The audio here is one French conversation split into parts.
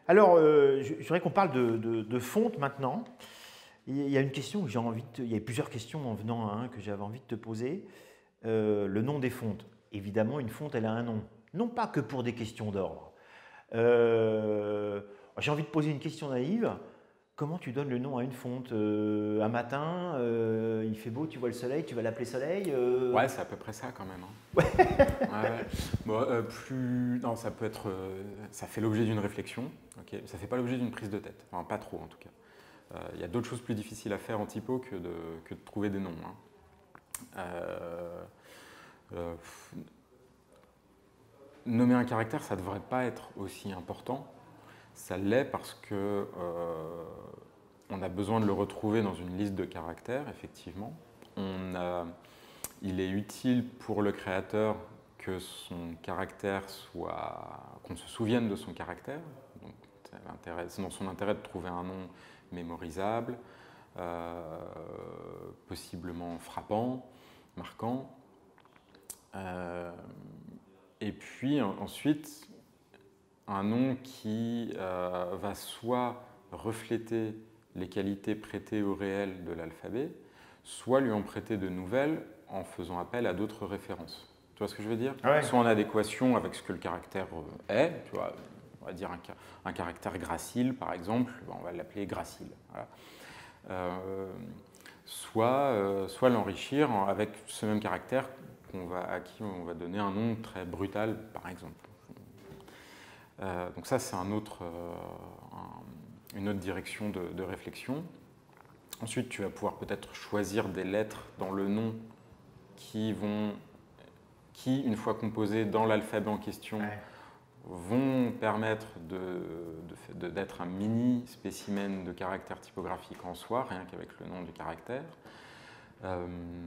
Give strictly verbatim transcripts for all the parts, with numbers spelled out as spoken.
Alors, euh, je, je voudrais qu'on parle de, de, de fonte maintenant. Il y a une question que j'ai envie de, il y a plusieurs questions en venant à un que j'avais envie de te poser. Euh, le nom des fontes. Évidemment, une fonte, elle a un nom. Non pas que pour des questions d'ordre. Euh, j'ai envie de poser une question naïve. Comment tu donnes le nom à une fonte? euh, Un matin, euh, il fait beau, tu vois le soleil, tu vas l'appeler soleil euh... Ouais, c'est à peu près ça quand même. Hein. Ouais. Ouais, ouais. Bon, euh, plus... Non, ça peut être... Euh, ça fait l'objet d'une réflexion. Okay. Ça ne fait pas l'objet d'une prise de tête. Enfin, pas trop en tout cas. Il euh, y a d'autres choses plus difficiles à faire en typo que de, que de trouver des noms. Hein. Euh, euh, nommer un caractère, ça ne devrait pas être aussi important. Ça l'est parce que euh, on a besoin de le retrouver dans une liste de caractères, effectivement. On a, il est utile pour le créateur que son caractère soit, qu'on se souvienne de son caractère. Donc, c'est dans son intérêt de trouver un nom mémorisable, euh, possiblement frappant, marquant. Euh, et puis ensuite, un nom qui euh, va soit refléter les qualités prêtées au réel de l'alphabet, soit lui en prêter de nouvelles en faisant appel à d'autres références. Tu vois ce que je veux dire? Ouais. Soit en adéquation avec ce que le caractère est, tu vois, on va dire un, un caractère gracile par exemple, on va l'appeler gracile. Voilà. Euh, soit euh, soit l'enrichir avec ce même caractère qu'on va, à qui on va donner un nom très brutal par exemple. Euh, donc ça, c'est un autre, euh, un, une autre direction de, de réflexion. Ensuite, tu vas pouvoir peut-être choisir des lettres dans le nom qui, vont, qui une fois composées dans l'alphabet en question, ouais. vont permettre de, de, d'être un mini spécimen de caractère typographique en soi, rien qu'avec le nom du caractère. Euh,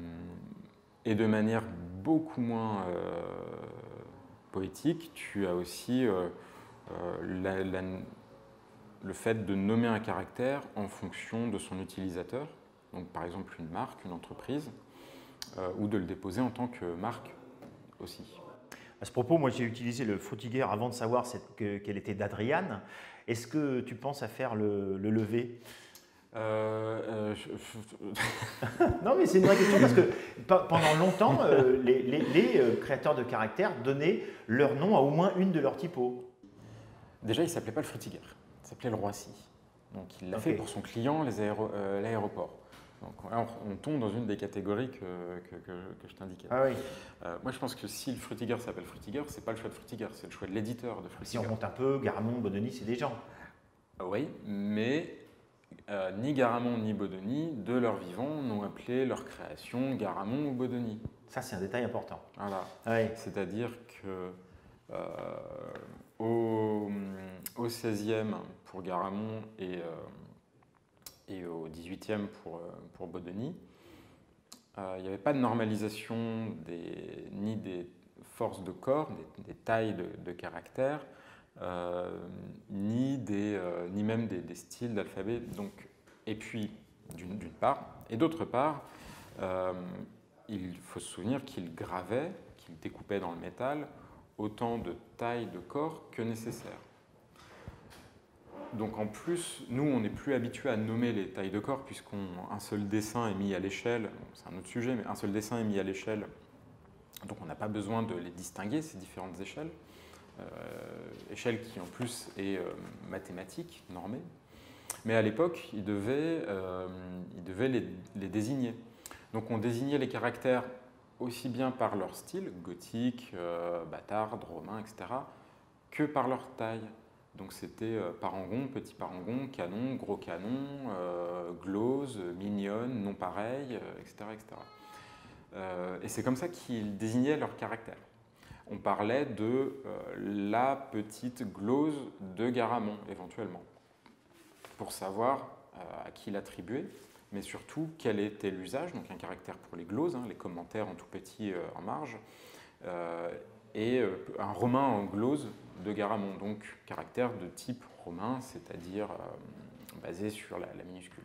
et de manière beaucoup moins euh, poétique, tu as aussi euh, Euh, la, la, le fait de nommer un caractère en fonction de son utilisateur, donc par exemple une marque, une entreprise, euh, ou de le déposer en tant que marque aussi. À ce propos, moi j'ai utilisé le Frutiger avant de savoir cette, que, qu'elle était d'Adriane. Est-ce que tu penses à faire le, le lever? Euh, euh, je... Non, mais c'est une vraie question parce que pendant longtemps, euh, les, les, les créateurs de caractères donnaient leur nom à au moins une de leurs typos. Déjà, il ne s'appelait pas le Frutiger, il s'appelait le Roissy. Donc il l'a okay. fait pour son client, les aéro, euh, l'aéroport. Donc là, on tombe dans une des catégories que, que, que, que je t'indiquais. Ah oui. euh, moi, je pense que si le Frutiger s'appelle Frutiger, ce n'est pas le choix de Frutiger, c'est le choix de l'éditeur de Frutiger. Si on monte un peu, Garamond, Bodoni, c'est des gens. Ah oui, mais euh, ni Garamond ni Bodoni, de leur vivant, n'ont appelé leur création Garamond ou Bodoni. Ça, c'est un détail important. Voilà. Ah oui. C'est-à-dire que euh, au, au seizième pour Garamond et, euh, et au dix-huitième pour, pour Bodoni, euh, il n'y avait pas de normalisation des, ni des forces de corps, des, des tailles de, de caractères, euh, ni, des, euh, ni même des, des styles d'alphabet. Donc, et puis, d'une, d'une part, et d'autre part, euh, il faut se souvenir qu'il gravait, qu'il découpait dans le métal, autant de tailles de corps que nécessaire. Donc en plus, nous, on n'est plus habitué à nommer les tailles de corps puisqu'un seul dessin est mis à l'échelle, c'est un autre sujet, mais un seul dessin est mis à l'échelle, donc on n'a pas besoin de les distinguer, ces différentes échelles. Euh, échelle qui en plus est euh, mathématique, normée. Mais à l'époque, il devait, euh, il devait les, les désigner. Donc on désignait les caractères aussi bien par leur style, gothique, euh, bâtarde, romain, et cetera, que par leur taille. Donc c'était euh, parangon, petit parangon, canon, gros canon, euh, glose, mignonne, non pareil, euh, et cetera, et cetera. Euh, et c'est comme ça qu'ils désignaient leurs caractères. On parlait de euh, la petite glose de Garamond, éventuellement, pour savoir euh, à qui l'attribuer, mais surtout quel était l'usage, donc un caractère pour les gloses, hein, les commentaires en tout petit euh, en marge, euh, et euh, un romain en glose de Garamond, donc caractère de type romain, c'est-à-dire euh, basé sur la, la minuscule.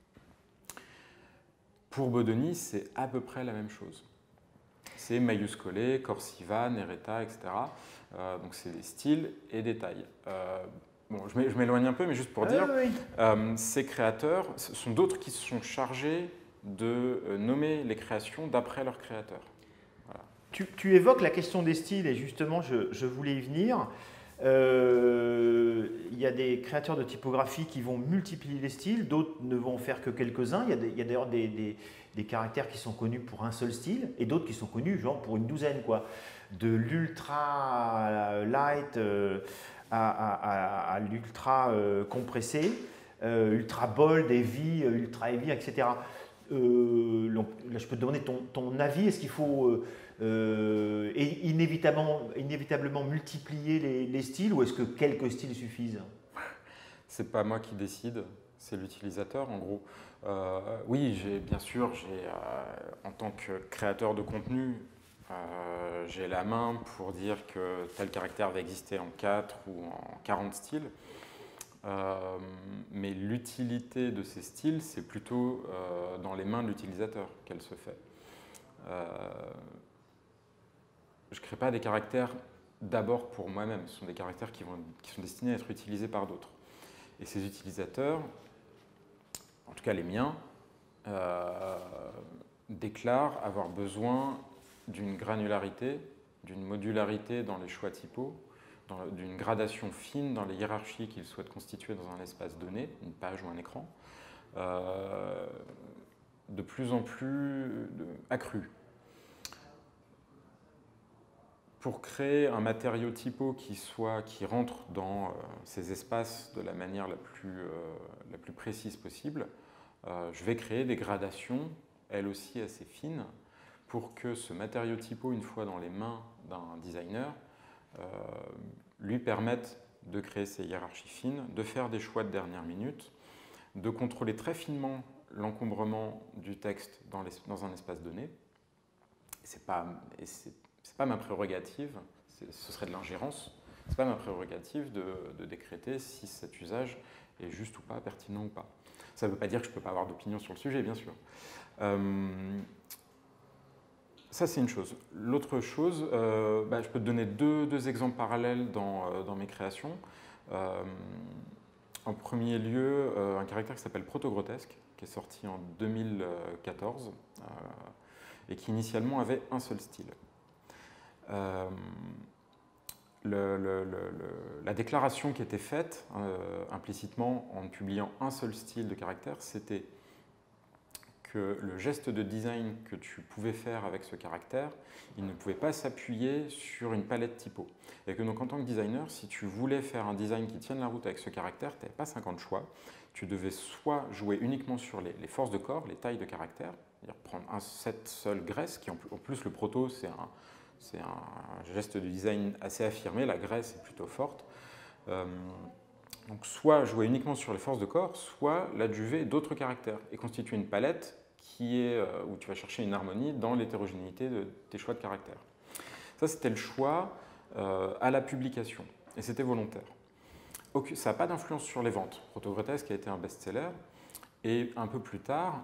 Pour Bodoni, c'est à peu près la même chose. C'est maiuscolé, corsiva, neretta, et cetera. Euh, donc c'est des styles et des tailles. Euh, bon, je m'éloigne un peu, mais juste pour ah, dire, oui, oui. Euh, ces créateurs, ce sont d'autres qui se sont chargés de euh, nommer les créations d'après leurs créateurs. Voilà. Tu, tu évoques la question des styles, et justement, je, je voulais y venir. Euh, il y a des créateurs de typographie qui vont multiplier les styles, d'autres ne vont faire que quelques-uns. Il y a, des- il y a d'ailleurs des, des- des caractères qui sont connus pour un seul style, et d'autres qui sont connus genre pour une douzaine, quoi. De l'ultra light euh, à, à- à- à l'ultra euh, compressé, euh, ultra bold, heavy, euh, ultra heavy, et cetera. Euh, donc, là, je peux te demander ton, ton avis. Est-ce qu'il faut euh, euh, et inévitablement, inévitablement multiplier les, les styles, ou est-ce que quelques styles suffisent? C'est pas moi qui décide, c'est l'utilisateur en gros. Euh, oui, j'ai bien sûr, j'ai euh, en tant que créateur de contenu, euh, j'ai la main pour dire que tel caractère va exister en quatre ou en quarante styles. Euh, mais l'utilité de ces styles, c'est plutôt euh, dans les mains de l'utilisateur qu'elle se fait. Euh, je ne crée pas des caractères d'abord pour moi-même, ce sont des caractères qui, vont, qui sont destinés à être utilisés par d'autres. Et ces utilisateurs, en tout cas les miens, euh, déclarent avoir besoin d'une granularité, d'une modularité dans les choix typos, d'une gradation fine dans les hiérarchies qu'ils souhaitent constituer dans un espace donné, une page ou un écran, euh, de plus en plus accrue. Pour créer un matériau typo qui, soit, qui rentre dans euh, ces espaces de la manière la plus, euh, la plus précise possible, euh, je vais créer des gradations, elles aussi assez fines, pour que ce matériau typo, une fois dans les mains d'un designer, euh, lui permette de créer ces hiérarchies fines, de faire des choix de dernière minute, de contrôler très finement l'encombrement du texte dans, les, dans un espace donné. Ce n'est pas, pas ma prérogative, ce serait de l'ingérence, ce n'est pas ma prérogative de, de décréter si cet usage est juste ou pas, pertinent ou pas. Ça ne veut pas dire que je ne peux pas avoir d'opinion sur le sujet, bien sûr. Euh, Ça, c'est une chose. L'autre chose, euh, bah, je peux te donner deux, deux exemples parallèles dans, euh, dans mes créations. Euh, en premier lieu, euh, un caractère qui s'appelle Protogrotesque, qui est sorti en deux mille quatorze euh, et qui initialement avait un seul style. Euh, le, le, le, la déclaration qui était faite euh, implicitement en publiant un seul style de caractère, c'était que le geste de design que tu pouvais faire avec ce caractère, il ne pouvait pas s'appuyer sur une palette typo. Et que donc en tant que designer, si tu voulais faire un design qui tienne la route avec ce caractère, tu n'avais pas cinquante choix. Tu devais soit jouer uniquement sur les, les forces de corps, les tailles de caractère, c'est-à-dire prendre un set seul graisse, qui en plus, en plus le proto c'est un, c'est un geste de design assez affirmé, la graisse est plutôt forte. Euh, donc soit jouer uniquement sur les forces de corps, soit l'adjuver d'autres caractères et constituer une palette qui est, euh, où tu vas chercher une harmonie dans l'hétérogénéité de tes choix de caractères. Ça, c'était le choix euh, à la publication, et c'était volontaire. Ça n'a pas d'influence sur les ventes. Protogrotesque a été un best-seller, et un peu plus tard,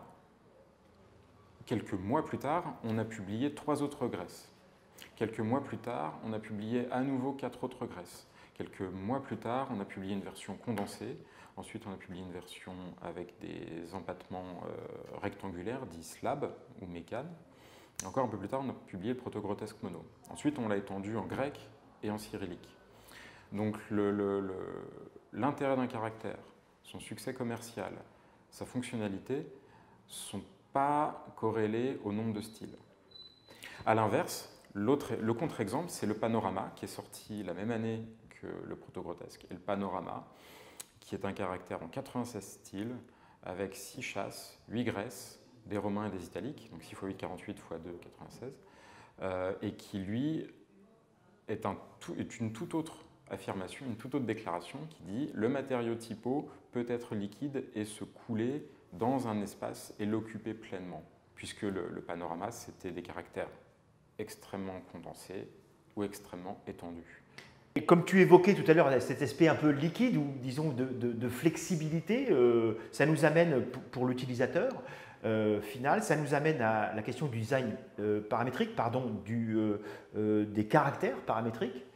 quelques mois plus tard, on a publié trois autres graisses. Quelques mois plus tard, on a publié à nouveau quatre autres graisses. Quelques mois plus tard, on a publié une version condensée. Ensuite, on a publié une version avec des empattements euh, rectangulaires, dits slab ou mécane. Et encore un peu plus tard, on a publié le Protogrotesque mono. Ensuite, on l'a étendu en grec et en cyrillique. Donc, l'intérêt d'un caractère, son succès commercial, sa fonctionnalité, ne sont pas corrélés au nombre de styles. A l'inverse, le contre-exemple, c'est le panorama, qui est sorti la même année que le Protogrotesque. Et le panorama, qui est un caractère en quatre-vingt-seize styles, avec six chasses, huit graisses, des romains et des italiques, donc six fois huit, quarante-huit fois deux, quatre-vingt-seize, euh, et qui, lui, est, un tout, est une toute autre affirmation, une toute autre déclaration qui dit « le matériau typo peut être liquide et se couler dans un espace et l'occuper pleinement », puisque le, le panorama, c'était des caractères extrêmement condensés ou extrêmement étendus. Et comme tu évoquais tout à l'heure cet aspect un peu liquide ou disons de, de, de flexibilité, euh, ça nous amène pour, pour l'utilisateur euh, final, ça nous amène à la question du design euh, paramétrique, pardon, du, euh, euh, des caractères paramétriques.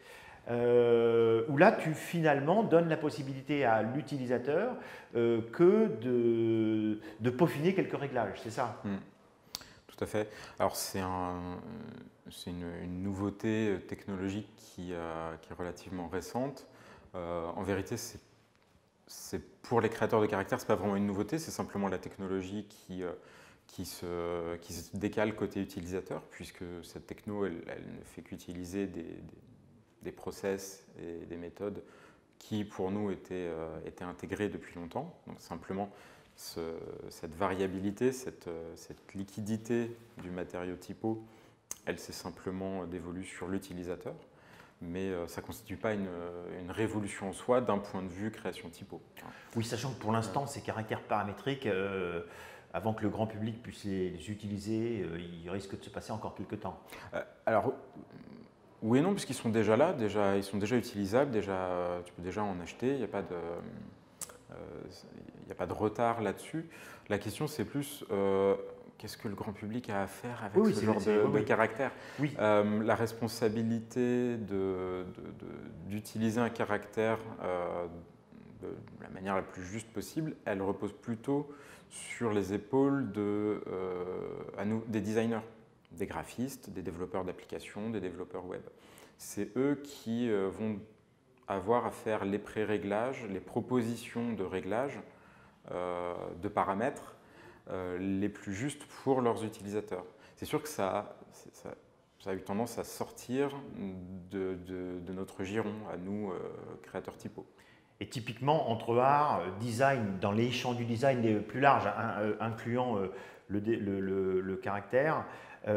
Euh, où là, tu finalement donnes la possibilité à l'utilisateur euh, que de, de peaufiner quelques réglages, c'est ça? Mm. Tout à fait. Alors c'est un, c'est une, une nouveauté technologique qui, euh, qui est relativement récente. Euh, en vérité, c'est, c'est pour les créateurs de caractères, c'est pas vraiment une nouveauté, c'est simplement la technologie qui, euh, qui, se, qui se décale côté utilisateur, puisque cette techno, elle, elle ne fait qu'utiliser des, des, des process et des méthodes qui, pour nous, étaient, euh, étaient intégrés depuis longtemps. Donc simplement, Ce, cette variabilité, cette, cette liquidité du matériau typo, elle s'est simplement dévolue sur l'utilisateur, mais ça ne constitue pas une, une révolution en soi d'un point de vue création typo. Oui, sachant que pour l'instant, ces caractères paramétriques, euh, avant que le grand public puisse les, les utiliser, euh, il risque de se passer encore quelques temps. Euh, alors, oui et non, puisqu'ils sont déjà là, déjà, ils sont déjà utilisables, déjà, tu peux déjà en acheter, il n'y a pas de... Il n'y a pas de retard là-dessus. La question, c'est plus euh, qu'est-ce que le grand public a à faire avec oui, ce oui, genre de, oui, de oui. caractère. Oui. Euh, la responsabilité d'utiliser un caractère euh, de la manière la plus juste possible, elle repose plutôt sur les épaules de, euh, à nous, des designers, des graphistes, des développeurs d'applications, des développeurs web. C'est eux qui euh, vont avoir à faire les pré-réglages, les propositions de réglages, euh, de paramètres euh, les plus justes pour leurs utilisateurs. C'est sûr que ça, ça, ça a eu tendance à sortir de, de, de notre giron, à nous, euh, créateurs typo. Et typiquement, entre art, design, dans les champs du design les plus larges, hein, euh, incluant euh, le, le, le, le caractère,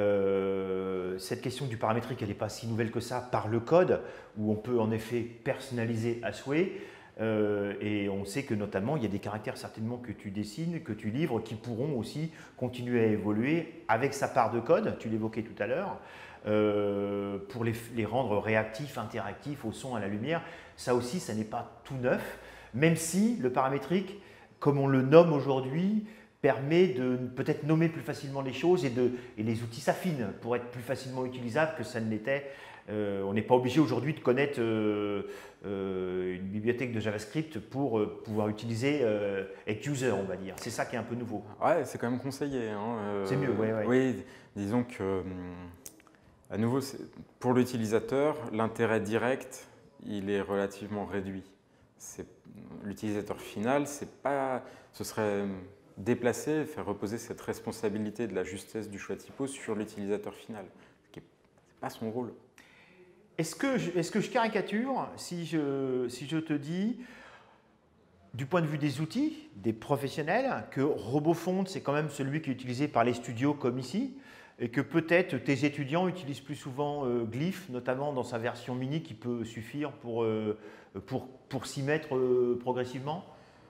Euh, cette question du paramétrique, elle n'est pas si nouvelle que ça par le code, où on peut en effet personnaliser à souhait. Euh, et on sait que notamment, il y a des caractères certainement que tu dessines, que tu livres, qui pourront aussi continuer à évoluer avec sa part de code, tu l'évoquais tout à l'heure, euh, pour les, les rendre réactifs, interactifs, au son, à la lumière. Ça aussi, ça n'est pas tout neuf, même si le paramétrique, comme on le nomme aujourd'hui, permet de peut-être nommer plus facilement les choses et, de, et les outils s'affinent pour être plus facilement utilisables que ça ne l'était. Euh, on n'est pas obligé aujourd'hui de connaître euh, euh, une bibliothèque de JavaScript pour euh, pouvoir utiliser euh, être user, on va dire. C'est ça qui est un peu nouveau. Ouais, c'est quand même conseillé. Hein. Euh, c'est mieux, oui. Ouais. Oui, disons que, à nouveau, pour l'utilisateur, l'intérêt direct, il est relativement réduit. L'utilisateur final, c'est pas, ce serait déplacer, faire reposer cette responsabilité de la justesse du choix typo sur l'utilisateur final, ce qui n'est pas son rôle. Est-ce que, est-ce que je caricature si je, si je te dis, du point de vue des outils, des professionnels, que RoboFont, c'est quand même celui qui est utilisé par les studios comme ici, et que peut-être tes étudiants utilisent plus souvent euh, Glyph, notamment dans sa version mini qui peut suffire pour, euh, pour, pour s'y mettre euh, progressivement?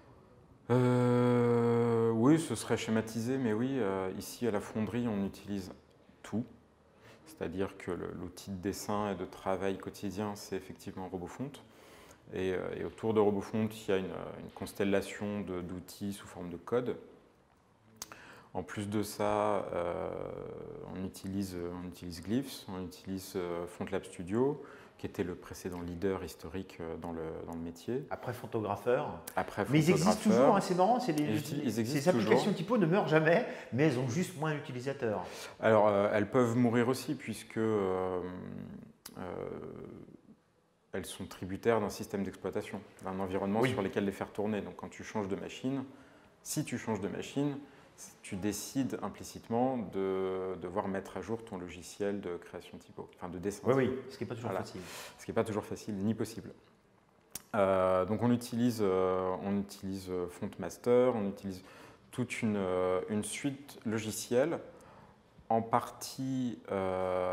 Euh, oui, ce serait schématisé, mais oui, euh, ici à la fonderie, on utilise tout. C'est-à-dire que l'outil de dessin et de travail quotidien, c'est effectivement RoboFont. Et, et autour de RoboFont, il y a une, une constellation d'outils sous forme de code. En plus de ça, euh, on, utilise, on utilise Glyphs, on utilise euh, FontLab Studio, qui était le précédent leader historique dans le, dans le métier. Après Photographeur. Après mais ils existent toujours, hein, c'est marrant, les, ils, ils ces applications toujours. typo ne meurent jamais, mais elles ont juste moins d'utilisateurs. Alors, euh, elles peuvent mourir aussi, puisque euh, euh, elles sont tributaires d'un système d'exploitation, d'un environnement oui. sur lequel les faire tourner. Donc quand tu changes de machine, si tu changes de machine, tu décides implicitement de devoir mettre à jour ton logiciel de création typo, enfin de dessin. Oui, oui, ce qui n'est pas toujours voilà. facile. Ce qui n'est pas toujours facile, ni possible. Euh, donc on utilise, euh, on utilise FontMaster, on utilise toute une, euh, une suite logicielle, en partie euh,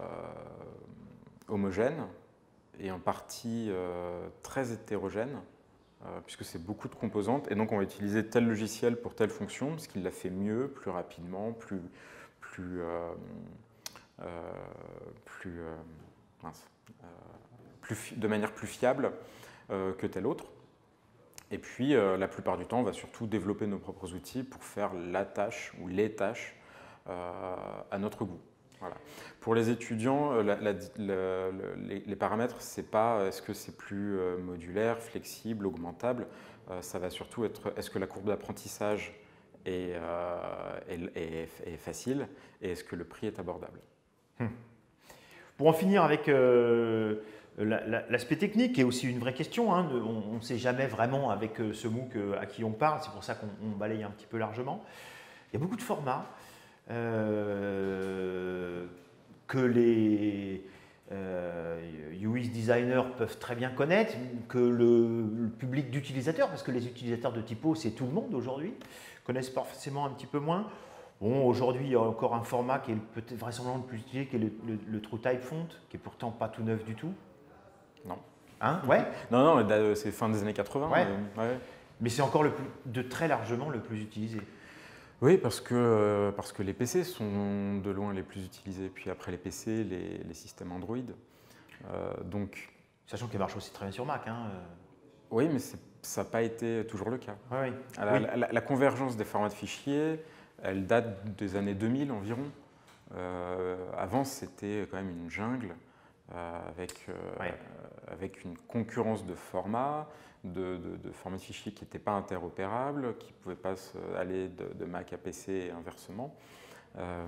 homogène et en partie euh, très hétérogène, euh, puisque c'est beaucoup de composantes, et donc on va utiliser tel logiciel pour telle fonction, parce qu'il la fait mieux, plus rapidement, plus, plus, euh, euh, plus, euh, mince, euh, plus de manière plus fiable euh, que tel autre. Et puis, euh, la plupart du temps, on va surtout développer nos propres outils pour faire la tâche ou les tâches euh, à notre goût. Voilà. Pour les étudiants, la, la, la, les, les paramètres, c'est pas est-ce que c'est plus modulaire, flexible, augmentable. Euh, ça va surtout être est-ce que la courbe d'apprentissage est, euh, est, est, est facile et est-ce que le prix est abordable. Hum. Pour en finir avec euh, l'aspect technique, qui est aussi une vraie question, hein, de, on ne sait jamais vraiment avec ce MOOC à qui on parle, c'est pour ça qu'on balaye un petit peu largement. Il y a beaucoup de formats. Euh, que les euh, U X designers peuvent très bien connaître, que le, le public d'utilisateurs, parce que les utilisateurs de typo, c'est tout le monde aujourd'hui, connaissent forcément un petit peu moins. Bon, aujourd'hui, il y a encore un format qui est peut-être vraisemblablement le plus utilisé, qui est le, le, le TrueType Font, qui est pourtant pas tout neuf du tout. Non. Hein? Ouais. Non, non, c'est fin des années quatre-vingts. Ouais. Mais, ouais. mais c'est encore le plus, de très largement le plus utilisé. Oui, parce que, parce que les P C sont de loin les plus utilisés. Puis après les P C, les, les systèmes Android. Euh, donc, Sachant qu'ils marchent aussi très bien sur Mac. Hein. Oui, mais ça n'a pas été toujours le cas. Oui, oui. La, oui. la, la convergence des formats de fichiers, elle date des années deux mille environ. Euh, avant, c'était quand même une jungle euh, avec, euh, ouais. avec une concurrence de formats. De, de, de formats de fichiers qui n'étaient pas interopérables, qui ne pouvaient pas aller de, de Mac à P C et inversement. Euh,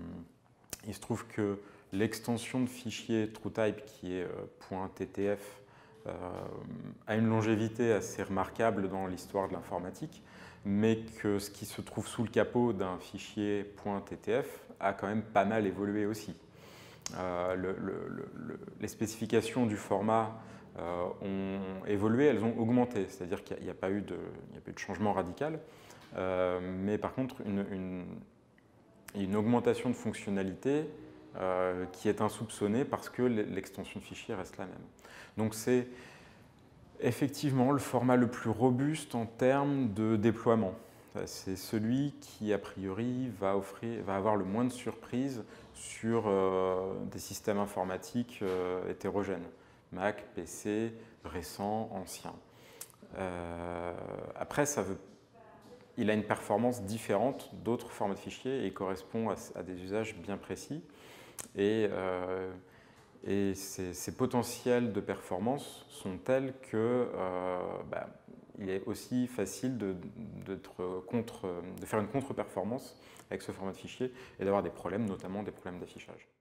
il se trouve que l'extension de fichiers TrueType, qui est euh, .ttf, euh, a une longévité assez remarquable dans l'histoire de l'informatique, mais que ce qui se trouve sous le capot d'un fichier .ttf a quand même pas mal évolué aussi. Euh, le, le, le, les spécifications du format Euh, ont évolué, elles ont augmenté, c'est-à-dire qu'il n'y a, a pas eu de changement radical, euh, mais par contre une, une, une augmentation de fonctionnalité euh, qui est insoupçonnée parce que l'extension de fichier reste la même. Donc c'est effectivement le format le plus robuste en termes de déploiement. C'est celui qui, a priori, va, offrir, va avoir le moins de surprises sur euh, des systèmes informatiques euh, hétérogènes. Mac, P C, récent, ancien. Euh, après, ça veut, il a une performance différente d'autres formats de fichiers et il correspond à, à des usages bien précis. Et, euh, et ces, ces potentiels de performance sont tels que euh, bah, il est aussi facile de, de, contre, de faire une contre-performance avec ce format de fichier et d'avoir des problèmes, notamment des problèmes d'affichage.